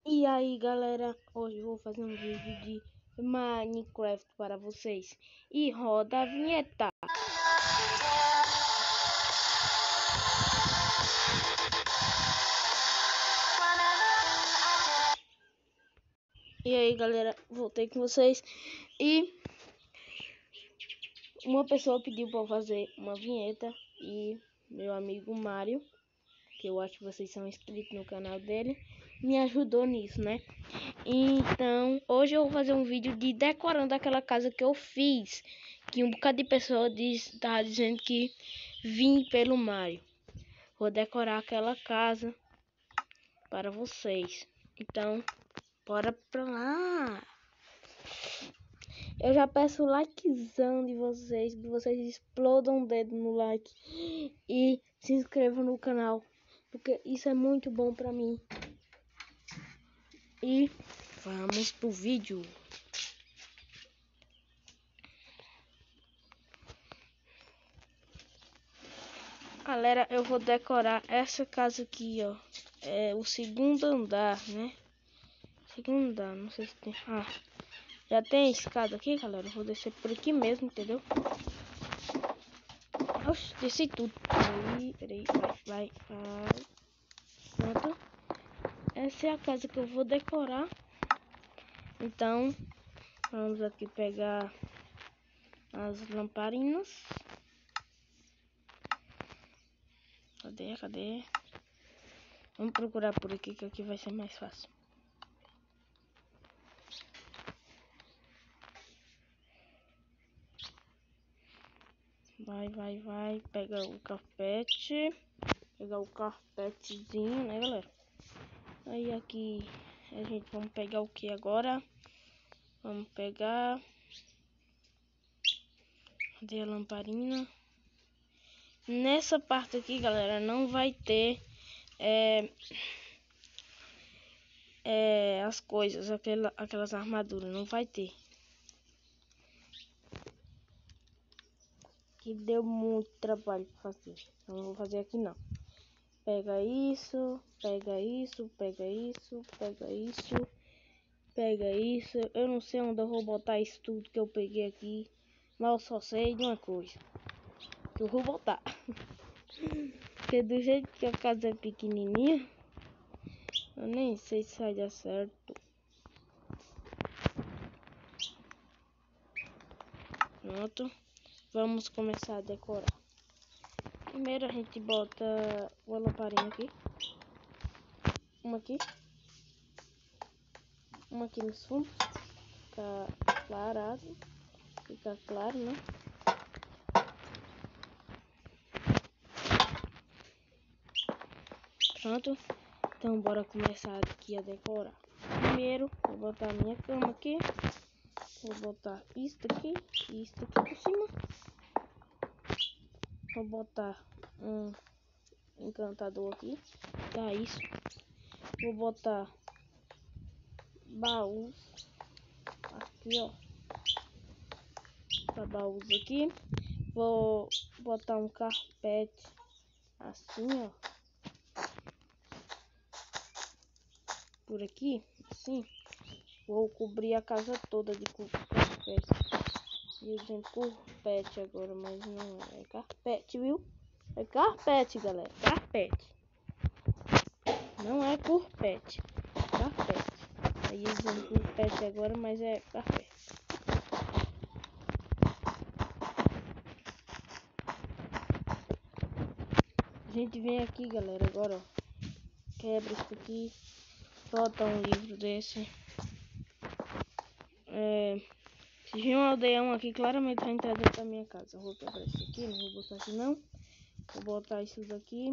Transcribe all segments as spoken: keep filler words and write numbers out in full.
E aí galera, hoje eu vou fazer um vídeo de Minecraft para vocês. E roda a vinheta. E aí galera, voltei com vocês. E uma pessoa pediu para eu fazer uma vinheta. E meu amigo Mário, que eu acho que vocês são inscritos no canal dele, me ajudou nisso, né? Então, hoje eu vou fazer um vídeo de decorando aquela casa que eu fiz. Que um bocado de pessoa diz, tava dizendo que vim pelo Mario. Vou decorar aquela casa para vocês. Então, bora pra lá. Eu já peço o likezão de vocês, que vocês explodam o dedo no like e se inscrevam no canal, porque isso é muito bom pra mim. E vamos pro vídeo. Galera, eu vou decorar essa casa aqui, ó. É o segundo andar, né? Segundo andar, não sei se tem. Ah, já tem escada aqui, galera. Eu vou descer por aqui mesmo, entendeu? Oxe, desci tudo. Peraí, peraí, vai, vai, vai. Pronto. Essa é a casa que eu vou decorar. Então, vamos aqui pegar as lamparinas. Cadê, cadê? Vamos procurar por aqui, que aqui vai ser mais fácil. Vai, vai, vai. Pega o carpete. Pegar o carpetezinho, né, galera? Aí aqui a gente vamos pegar o que agora? Vamos pegar. Cadê a lamparina? Nessa parte aqui, galera, não vai ter é, é, as coisas, aquela, aquelas armaduras, não vai ter. Que deu muito trabalho pra fazer. Então não vou fazer aqui não. Pega isso, pega isso, pega isso, pega isso, pega isso. Eu não sei onde eu vou botar isso tudo que eu peguei aqui, mas eu só sei de uma coisa, que eu vou botar. Porque do jeito que a casa é pequenininha, eu nem sei se vai dar certo. Pronto, vamos começar a decorar. Primeiro a gente bota uma lamparina aqui, uma aqui, uma aqui nos fundos, fica clarado, fica claro, né? Pronto, então bora começar aqui a decorar. Primeiro vou botar a minha cama aqui, vou botar isto aqui e isto aqui por cima. Vou botar um encantador aqui, tá isso. Vou botar baús aqui, ó, tá baús aqui. Vou botar um carpete assim, ó, por aqui, assim. Vou cobrir a casa toda de carpete. Eu dizendo carpete agora, mas não é, é carpete, viu? É carpete, galera, carpete. Não é carpete, carpete. Aí eu dizendo carpete agora, mas é carpete. A gente vem aqui, galera, agora, ó. Quebra isso aqui. Bota um livro desse. É, se vir um aldeão aqui, claramente vai entrar dentro da minha casa. Eu vou quebrar isso aqui, não vou botar aqui não. Vou botar isso daqui.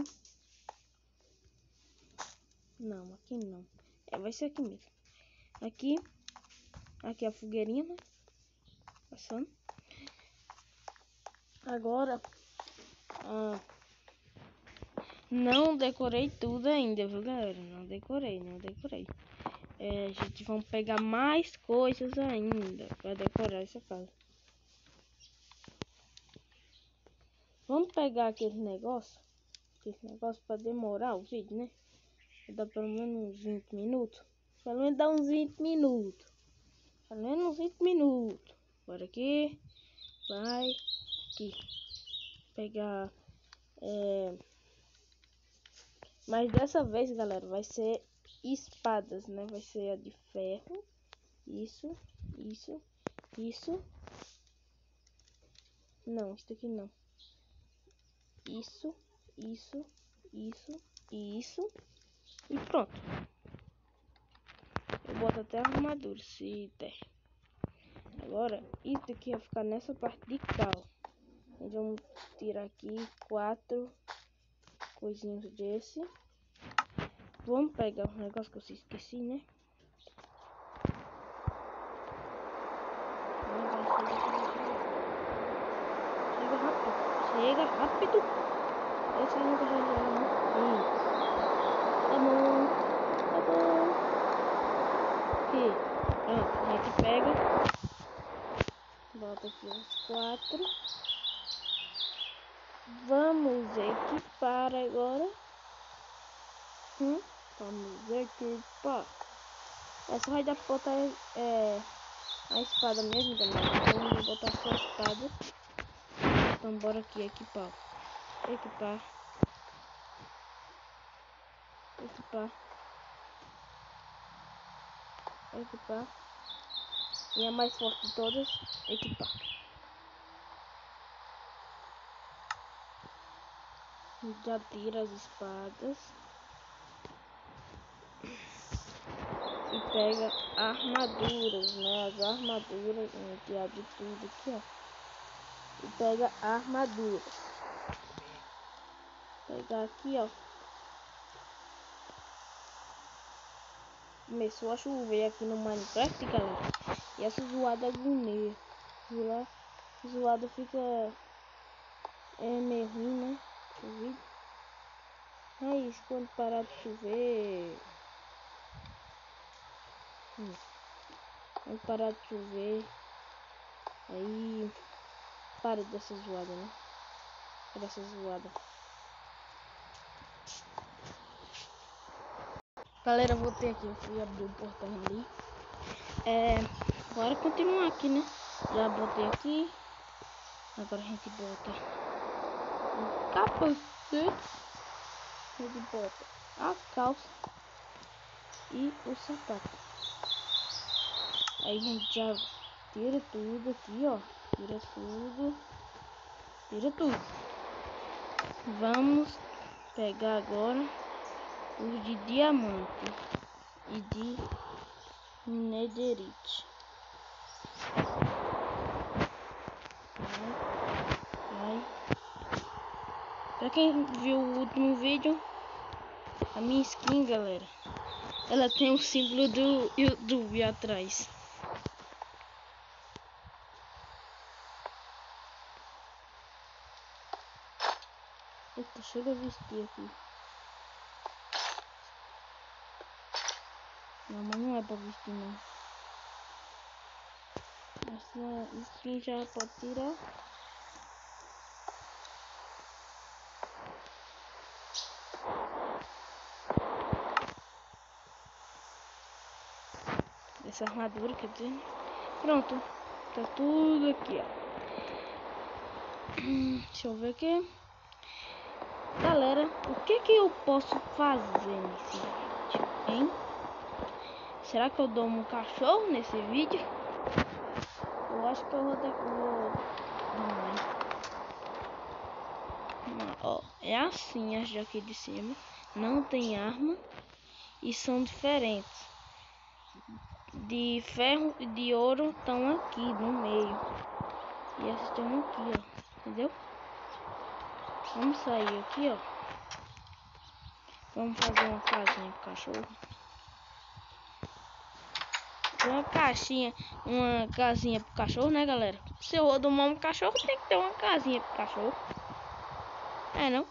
Não, aqui não. É, vai ser aqui mesmo. Aqui. Aqui a fogueirinha, né? Passando. Agora. Ah, não decorei tudo ainda, viu, galera? Não decorei, não decorei. É, a gente vai pegar mais coisas ainda para decorar essa casa. Vamos pegar aquele negócio, aquele negócio para demorar o vídeo, né? Dá pelo menos uns vinte minutos. Pelo menos dá uns vinte minutos. Pelo menos uns vinte minutos. Bora aqui. Vai. Aqui. Pegar. É... Mas dessa vez, galera, vai ser espadas, né? Vai ser a de ferro. Isso. Isso. Isso. Não, isso aqui não. Isso. Isso. Isso. E isso. E pronto. Eu boto até a armadura, se der. Agora, isso aqui vai ficar nessa parte de cá, ó. Então, vamos tirar aqui quatro coisinhos desse. Vamos pegar um negócio que eu esqueci, né? Chega rápido. Chega rápido. Esse aí nunca já era muito. Tá bom. Tá bom. Aqui. Pronto. A gente pega. Bota aqui os quatro. Vamos equipar agora. Hum? Vamos equipar. Essa vai dar pra botar é, a espada mesmo, galera. Vamos botar só a espada. Então bora aqui equipar. Equipar. Equipar. Equipar. E a mais forte de todas, equipar. Já tira as espadas. E pega armaduras, né? As armaduras. Vamos tirar de tudo aqui, ó. E pega armaduras. Pegar aqui, ó. Começou a chover aqui no Minecraft, galera. E essa zoada agonia. Lá, zoada fica é meio ruim, né? Chovido. Mas quando parar de chover. Hum, quando parar de chover. Aí para dessa zoada, né? Para dessa zoada. Galera, voltei aqui. Eu fui abrir o portão ali. É. Bora continuar aqui, né? Já botei aqui. Agora a gente bota o capacete. A gente bota a calça e o sapato. Aí a gente já tira tudo aqui, ó. Tira tudo. Tira tudo. Vamos pegar agora os de diamante e de netherite. Vai. Pra quem viu o último vídeo, a minha skin, galera, ela tem o símbolo do YouTube atrás. Eita, chega a vestir aqui. Não, mas não é pra vestir não. Essa skin já pode tirar. Essa armadura, quer dizer. Pronto. Tá tudo aqui, ó. Hum, deixa eu ver aqui. Galera, o que que eu posso fazer nesse vídeo, hein? Será que eu dou um cachorro nesse vídeo? Eu acho que eu vou ter que vou... Não, ó, é assim as daqui de cima. Não tem arma e são diferentes. De ferro e de ouro estão aqui no meio. E essas estão aqui, ó. Entendeu? Vamos sair aqui, ó. Vamos fazer uma casinha pro cachorro. Uma caixinha, uma casinha pro cachorro, né, galera? Se eu domar um cachorro, tem que ter uma casinha pro cachorro. É, não?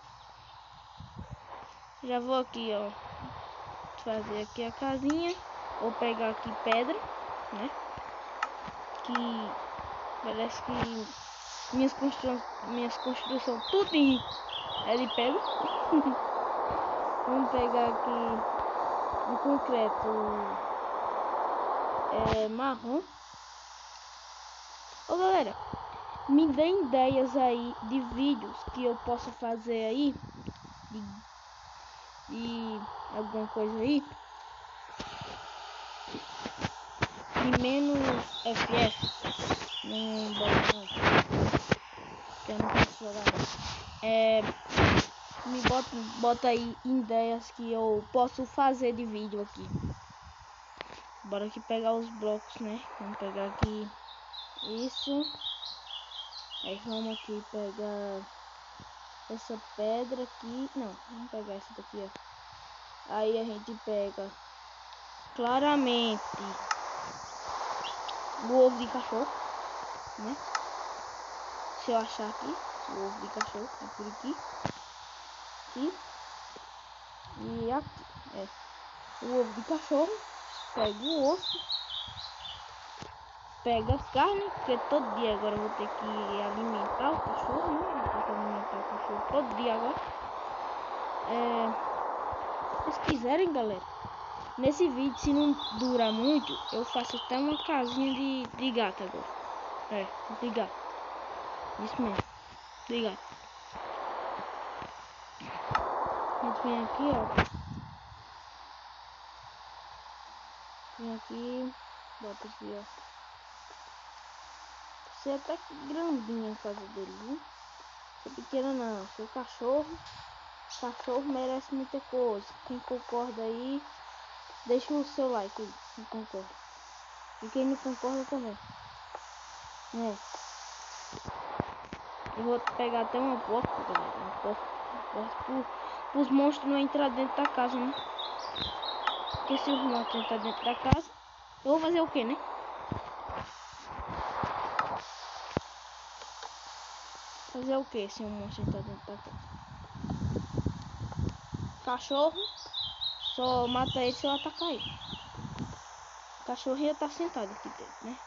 Já vou aqui, ó. Fazer aqui a casinha. Vou pegar aqui pedra, né? Que parece que minhas construções, minhas construções tudo é de pedra. Vamos pegar aqui o concreto. é, marrom. Ô galera, me dê ideias aí de vídeos que eu posso fazer aí. De, de alguma coisa aí. De menos F F. Não bota não. Que eu não posso jogar. É, me bota, bota aí ideias que eu posso fazer de vídeo aqui. Bora aqui pegar os blocos, né? Vamos pegar aqui isso. Aí vamos aqui pegar essa pedra aqui. Não, vamos pegar essa daqui, ó. Aí a gente pega claramente o ovo de cachorro, né? Se eu achar aqui, o ovo de cachorro é por aqui. Aqui. E aqui, é. O ovo de cachorro. Pega o osso. Pega carne, porque todo dia agora eu vou ter que alimentar o cachorro, né? Vou ter que alimentar o cachorro todo dia agora. É, se vocês quiserem, galera, nesse vídeo, se não durar muito, eu faço até uma casinha de, de gato agora. É, de gato. Isso mesmo, de gato. A gente vem aqui, ó. Vem aqui, bota aqui, ó. Você é até grandinha a casa dele, viu? Você pequena não, seu cachorro. Cachorro merece muita coisa. Quem concorda aí, deixa o seu like aí, quem concorda. E quem não concorda também. É. Eu vou pegar até uma porta, galera. Uma porta. Uma porta pro, pros monstros não entrar dentro da casa, né? Porque se os monstros entrar dentro da casa, eu vou fazer o que, né? Fazer o que se um monstro entrar dentro da casa? Cachorro, só mata ele se eu atacar ele. O cachorro ia estar sentado aqui dentro, né?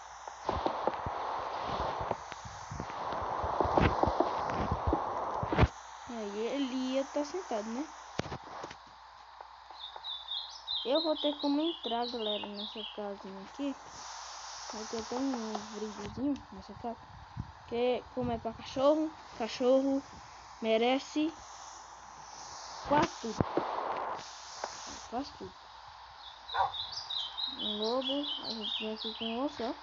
Aí ele ia estar sentado, né? Eu vou ter como entrar, galera, nessa casinha aqui. Vai ter até um brindezinho nessa casa. Que como é pra cachorro, cachorro merece quase tudo. Quase tudo. Um lobo, a gente vem aqui com o osso, ó.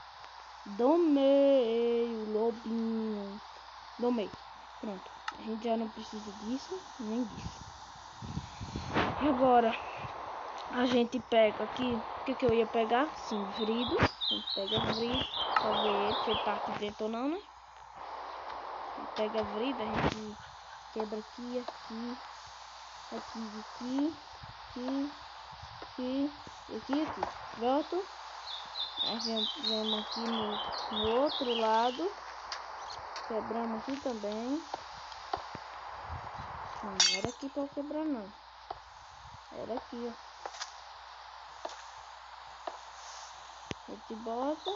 Domei o lobinho. Domei. Pronto. A gente já não precisa disso, nem disso. E agora a gente pega aqui. O que, que eu ia pegar? Sim, vrido. A gente pega vrido pra ver se ele tá aqui dentro ou não, né? A gente pega vrido, a gente quebra aqui, aqui, aqui, aqui, aqui, aqui, aqui, aqui. Pronto. Aí vemos aqui no, no outro lado. Quebramos aqui também. Não, não era aqui pra eu quebrar não. Era aqui, ó. A gente bota.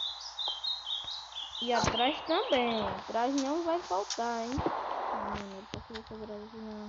E atrás também. Atrás não vai faltar, hein. Não, não posso quebrar aqui não.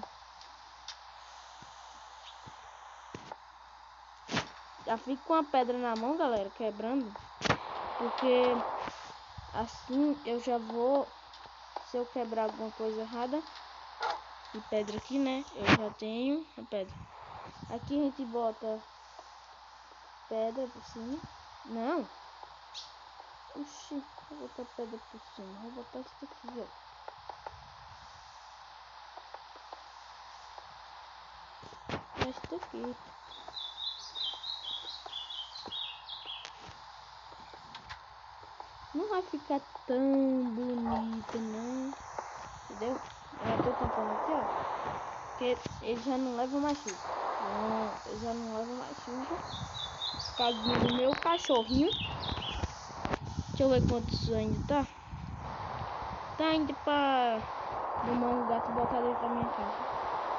Já fico com a pedra na mão, galera, quebrando. Porque assim eu já vou. Se eu quebrar alguma coisa errada de pedra aqui, né? Eu já tenho a pedra. Aqui a gente bota pedra por cima. Não. Oxi, vou botar pedra por cima. Vou botar isso aqui, ó. Isso aqui. Não vai ficar tão bonito, não. Entendeu? Eu tô tampando aqui, ó. Porque ele já não leva mais chuva. Não, ele já não leva mais chuva. Caguinho do meu cachorrinho. Deixa eu ver quantos ainda tá. Tá indo pra arrumar um gato e botar dentro da minha casa.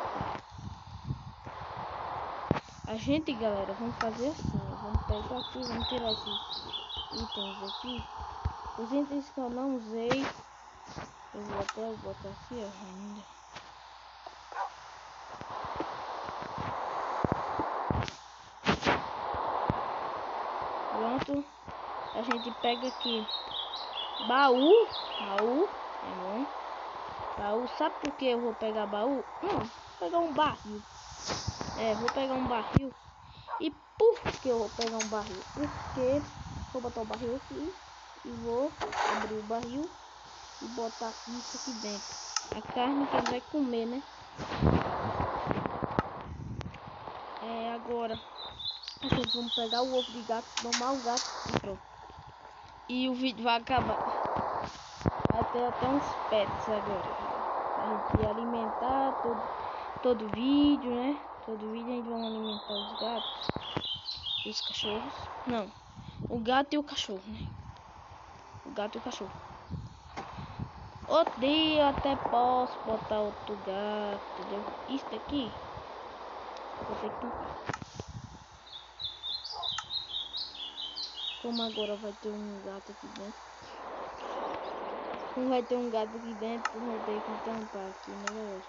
A gente, galera, vamos fazer assim. Vamos pegar aqui, vamos tirar esses itens aqui. Os itens que eu não usei. Eu vou até botar aqui, ó, ainda. Pronto. A gente pega aqui baú. Baú. É bom. Baú. Sabe por que eu vou pegar baú? Não, vou pegar um barril. É, vou pegar um barril. E por que eu vou pegar um barril? Porque vou botar o barril aqui e vou abrir o barril e botar isso aqui dentro. A carne que ele vai comer, né? É, agora a gente vamos pegar o ovo de gato, domar o gato e pronto. E o vídeo vai acabar. Vai ter até uns pets agora. A gente alimentar todo, todo vídeo, né? Todo vídeo a gente vai alimentar os gatos e os cachorros. Não, o gato e o cachorro, né? O gato e o cachorro. Outro dia até posso botar outro gato, entendeu? Isso daqui vou ter que tampar. Como agora vai ter um gato aqui dentro. Como vai ter um gato aqui dentro, vou ter que tampar aqui, né, galera?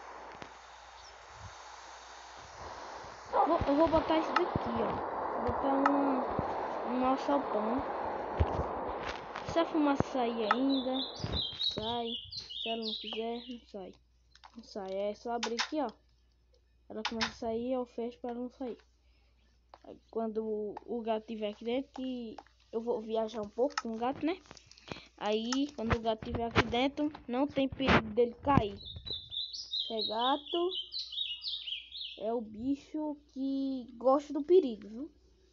Vou, eu vou botar isso daqui, ó. Vou botar um, um alçapão. Se a fumaça sair ainda, sai. Se ela não quiser, não sai. Não sai. É só abrir aqui, ó. Ela começa a sair, eu fecho para ela não sair. Quando o, o gato estiver aqui dentro, que eu vou viajar um pouco com o gato, né? Aí, quando o gato estiver aqui dentro, não tem perigo dele cair. É gato é o bicho que gosta do perigo, viu?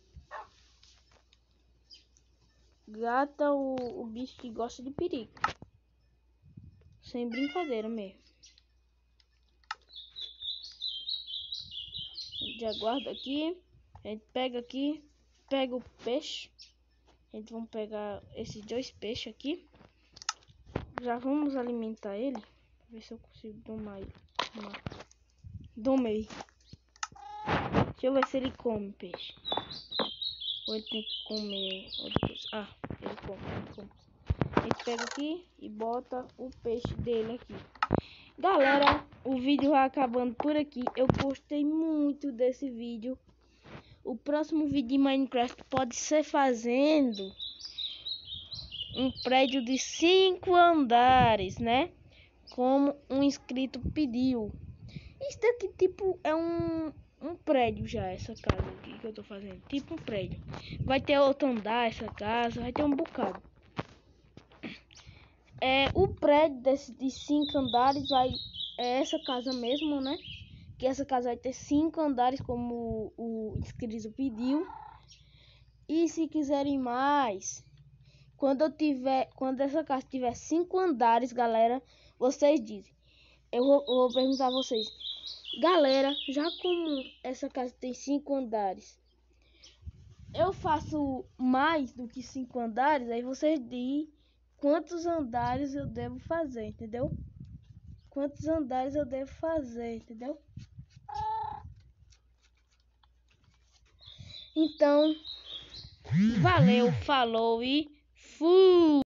Gato é o, o bicho que gosta de perigo. Sem brincadeira mesmo. A gente já guarda aqui. A gente pega aqui. Pega o peixe. A gente vai pegar esses dois peixes aqui. Já vamos alimentar ele. Ver se eu consigo domar ele. Domei. Deixa eu ver se ele come peixe. Ou ele tem que comer outra coisa. Ah, ele come, ele come. A gente pega aqui e bota o peixe dele aqui. Galera, o vídeo vai acabando por aqui. Eu gostei muito desse vídeo. O próximo vídeo de Minecraft pode ser fazendo um prédio de cinco andares, né? Como um inscrito pediu. Isso daqui tipo é um, um prédio já, essa casa aqui que eu tô fazendo. Tipo um prédio. Vai ter outro andar essa casa, vai ter um bocado. É, o prédio desse, de cinco andares vai... É essa casa mesmo, né? Que essa casa vai ter cinco andares, como o, o inscrito pediu. E se quiserem mais, quando eu tiver, quando essa casa tiver cinco andares, galera, vocês dizem. Eu vou, eu vou perguntar a vocês, galera, já como essa casa tem cinco andares, eu faço mais do que cinco andares, aí vocês dizem quantos andares eu devo fazer, entendeu? Quantos andares eu devo fazer, entendeu? Então, valeu, falou e fui!